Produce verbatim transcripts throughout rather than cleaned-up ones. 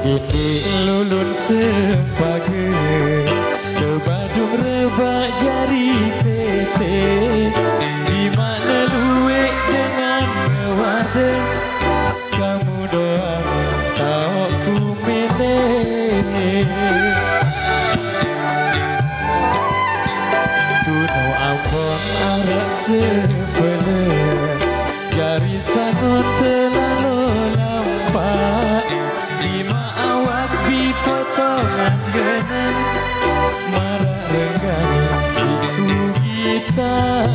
Gini lulun sepage Kebadung rebak jari tete Di mana luwek dengan ngewade Kamu doang tau ku milih Kuno Ambon arak sebelah Jari sangon terlalu lampak Lima awak bipotongan genang Marah renggan siku gitar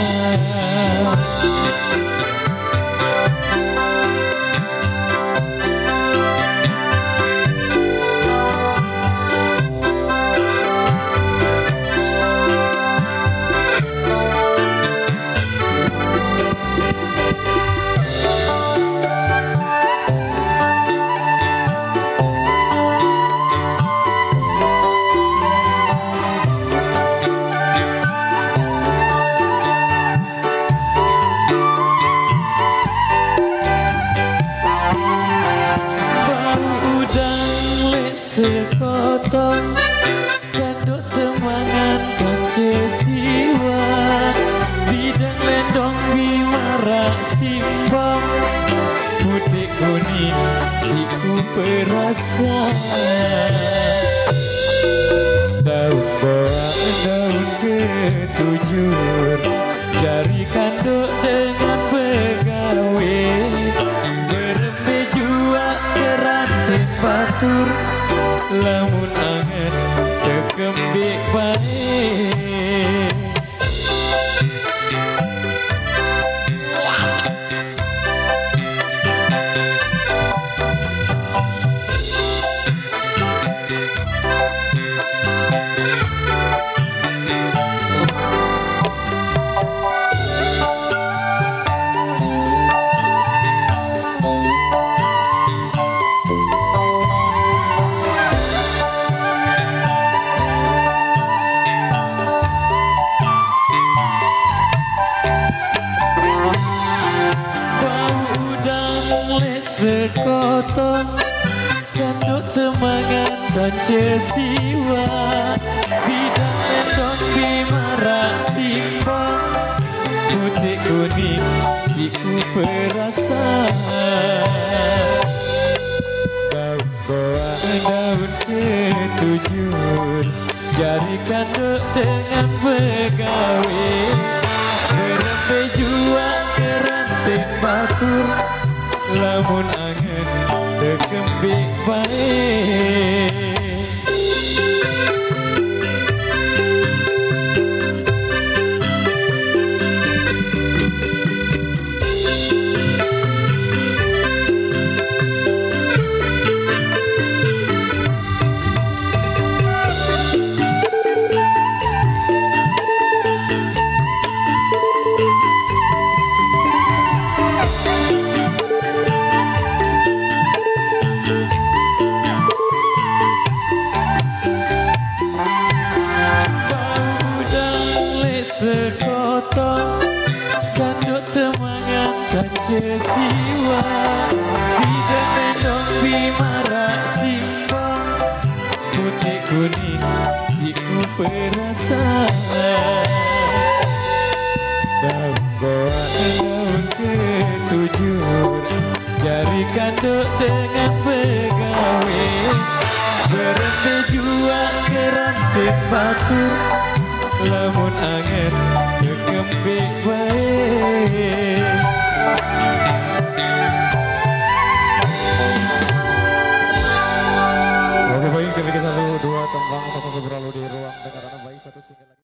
sekotong kanduk temangan kace siwa bidang lendong bimara simbang putih kuning siku perasa daun boa daun ketujur jari kanduk dengan pegawe berembe jua kerantin batur lamun angen tekembik baik sekotong kanduk temangan kace siwa bidang lendong bimara simbang putih kuning siku perasa daun boa daun ketujur jari kanduk dengan begawe berembe jua kerantin batur lamun angen tekembik baik sekotong kanduk temangan kace siwa bidang lendong bimara simbang putih kuning siku perasa daun boa daun ketujur jari kanduk dengan begawe berembe jua kerantin batur lamun angen tekembik baik Oke baik ketika satu dua tembang satu berlalu di ruang dengar baik satu single